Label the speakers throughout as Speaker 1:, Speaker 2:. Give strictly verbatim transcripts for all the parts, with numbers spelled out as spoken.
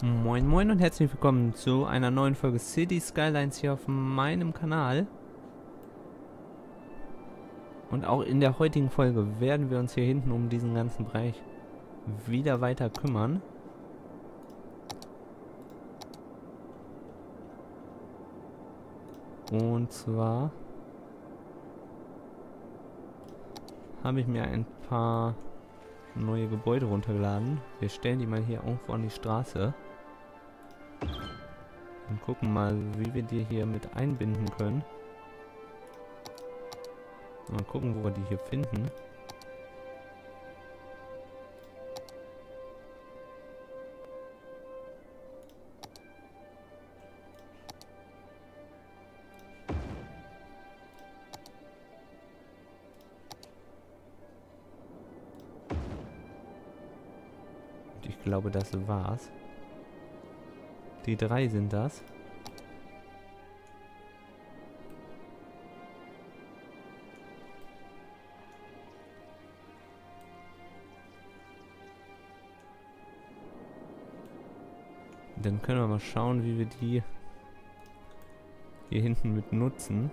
Speaker 1: Moin moin und herzlich willkommen zu einer neuen Folge City Skylines hier auf meinem Kanal. Und auch in der heutigen Folge werden wir uns hier hinten um diesen ganzen Bereich wieder weiter kümmern. Und zwar habe ich mir ein paar neue Gebäude runtergeladen. Wir stellen die mal hier irgendwo an die Straße. Und gucken mal, wie wir die hier mit einbinden können. Mal gucken, wo wir die hier finden. Und ich glaube, das war's. Die drei sind das. Dann können wir mal schauen, wie wir die hier hinten mit nutzen.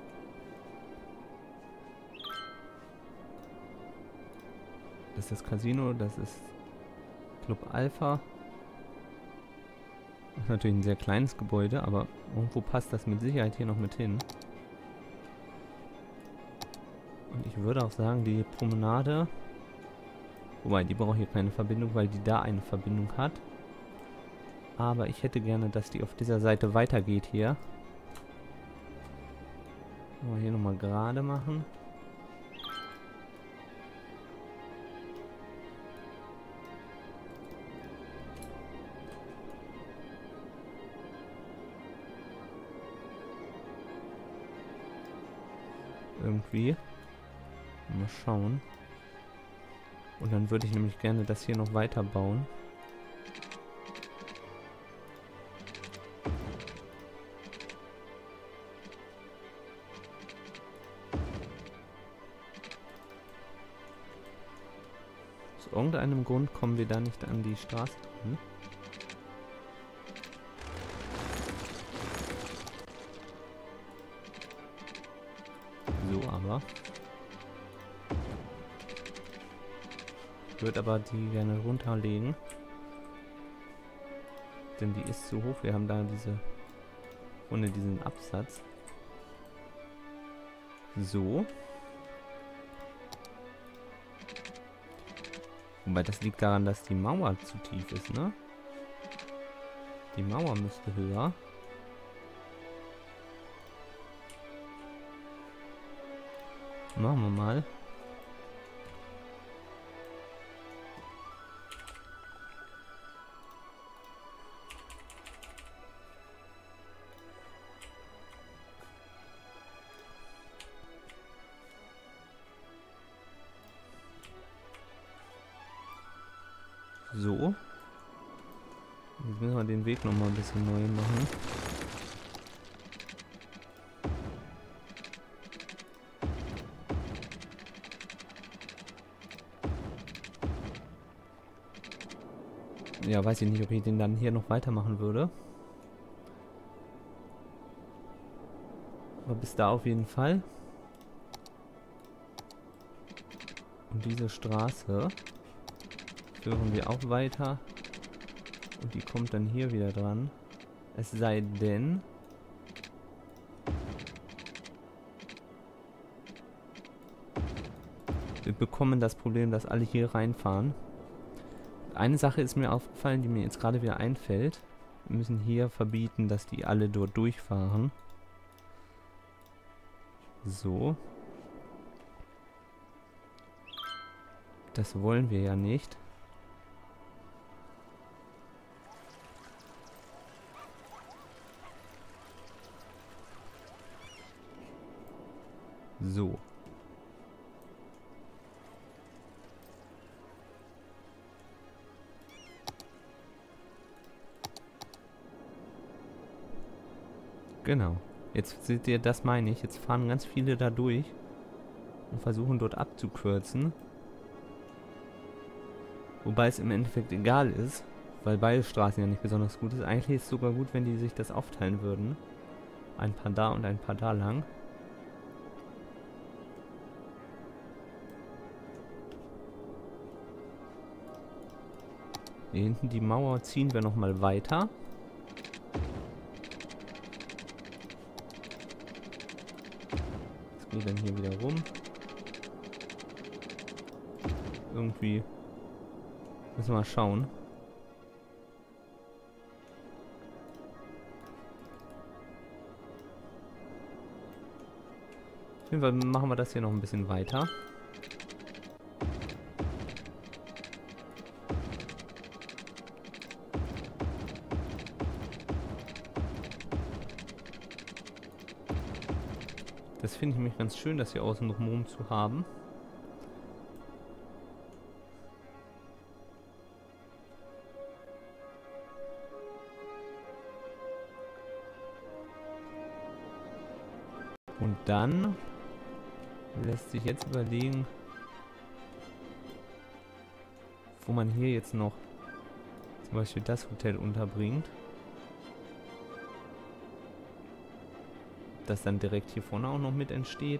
Speaker 1: Das ist das Casino, das ist Club Alpha. Das ist natürlich ein sehr kleines Gebäude, aber irgendwo passt das mit Sicherheit hier noch mit hin. Und ich würde auch sagen, die Promenade, wobei, die braucht hier keine Verbindung, weil die da eine Verbindung hat. Aber ich hätte gerne, dass die auf dieser Seite weitergeht hier. Mal hier nochmal gerade machen. Irgendwie. Mal schauen. Und dann würde ich nämlich gerne das hier noch weiter bauen. Aus irgendeinem Grund kommen wir da nicht an die Straße dran. So aber. Ich würde aber die gerne runterlegen. Denn die ist zu hoch. Wir haben da diese ohne diesen Absatz. So. Wobei das liegt daran, dass die Mauer zu tief ist, ne? Die Mauer müsste höher. Machen wir mal. So. Jetzt müssen wir den Weg noch mal ein bisschen neu machen. Ja, weiß ich nicht, ob ich den dann hier noch weitermachen würde. Aber bis da auf jeden Fall. Und diese Straße führen wir auch weiter. Und die kommt dann hier wieder dran. Es sei denn... wir bekommen das Problem, dass alle hier reinfahren. Eine Sache ist mir aufgefallen, die mir jetzt gerade wieder einfällt. Wir müssen hier verbieten, dass die alle dort durchfahren. So. Das wollen wir ja nicht. So. Genau. Jetzt seht ihr, das meine ich. Jetzt fahren ganz viele da durch und versuchen dort abzukürzen. Wobei es im Endeffekt egal ist, weil beide Straßen ja nicht besonders gut ist. Eigentlich ist es sogar gut, wenn die sich das aufteilen würden. Ein paar da und ein paar da lang. Hier hinten die Mauer ziehen wir nochmal weiter. Das geht dann hier wieder rum. Irgendwie müssen wir mal schauen. Auf jeden Fall machen wir das hier noch ein bisschen weiter. Das finde ich nämlich ganz schön, das hier außen drumherum zu haben. Und dann lässt sich jetzt überlegen, wo man hier jetzt noch zum Beispiel das Hotel unterbringt. Das dann direkt hier vorne auch noch mit entsteht.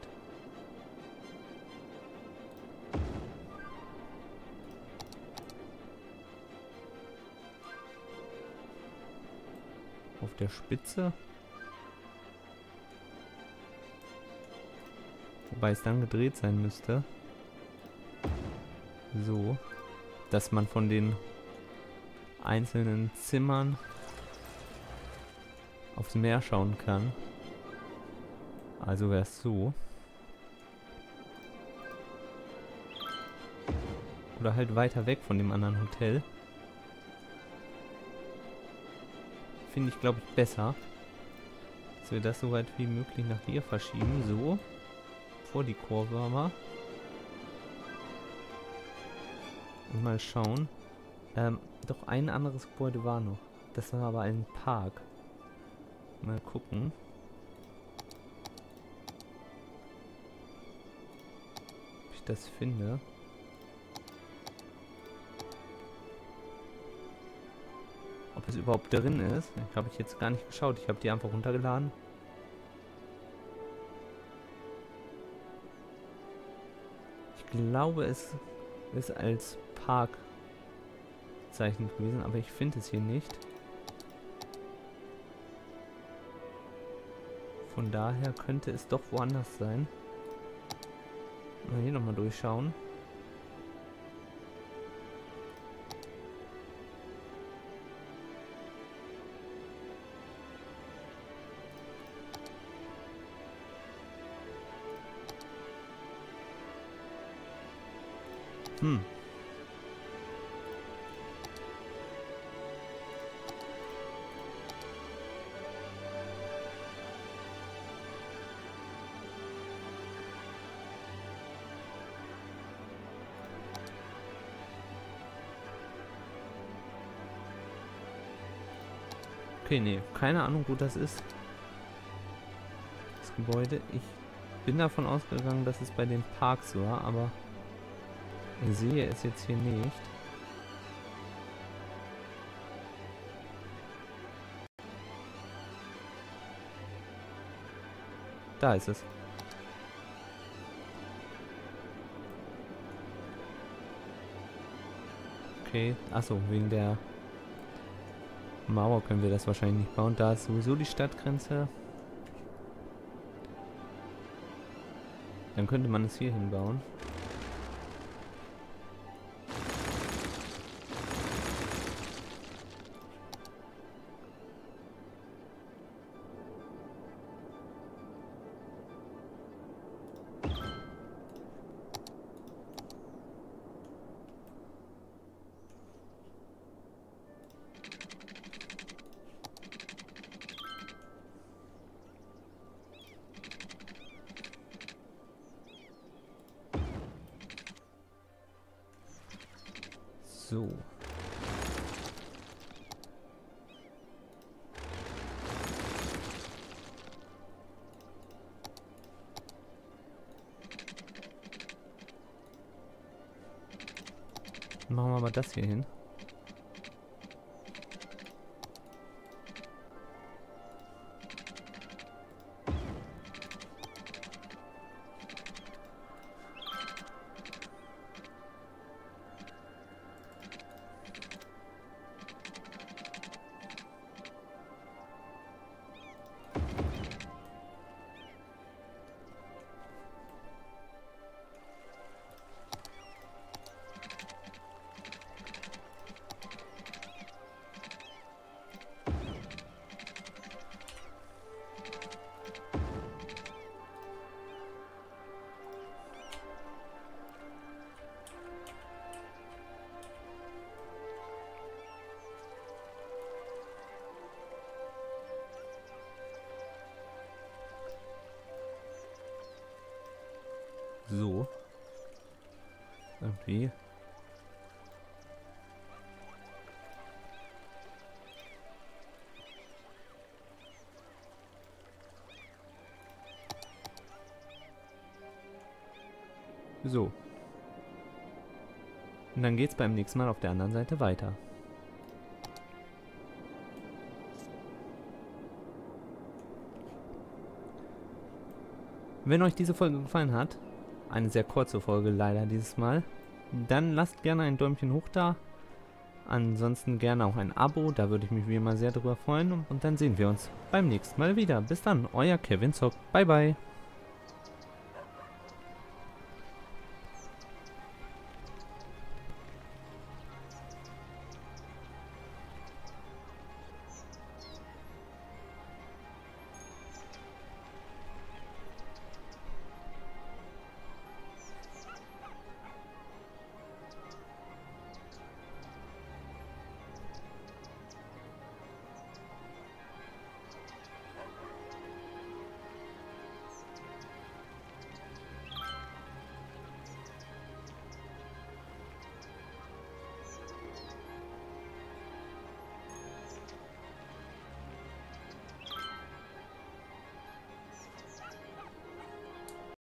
Speaker 1: Auf der Spitze. Wobei es dann gedreht sein müsste. So. Dass man von den einzelnen Zimmern aufs Meer schauen kann. Also wäre es so. Oder halt weiter weg von dem anderen Hotel. Finde ich, glaube ich, besser. Dass wir das so weit wie möglich nach hier verschieben. So. Vor die Kurve aber. Und mal schauen. Ähm, doch ein anderes Gebäude war noch. Das war aber ein Park. Mal gucken. Das finde. Ob es überhaupt drin ist, habe ich jetzt gar nicht geschaut. Ich habe die einfach runtergeladen. Ich glaube, es ist als Park bezeichnet gewesen, aber ich finde es hier nicht. Von daher könnte es doch woanders sein. Mal hier nochmal durchschauen. Hm. Okay, nee, keine Ahnung, wo das ist. Das Gebäude. Ich bin davon ausgegangen, dass es bei den Parks war, aber ich sehe es jetzt hier nicht. Da ist es. Okay, achso, wegen der Mauer können wir das wahrscheinlich nicht bauen. Da ist sowieso die Stadtgrenze. Dann könnte man es hier hinbauen. So. Machen wir mal das hier hin. so. Irgendwie. So. Und dann geht's beim nächsten Mal auf der anderen Seite weiter. Wenn euch diese Folge gefallen hat, eine sehr kurze Folge leider dieses Mal, dann lasst gerne ein Däumchen hoch da. Ansonsten gerne auch ein Abo, da würde ich mich wie immer sehr drüber freuen. Und dann sehen wir uns beim nächsten Mal wieder. Bis dann, euer Kevin Zock. Bye bye.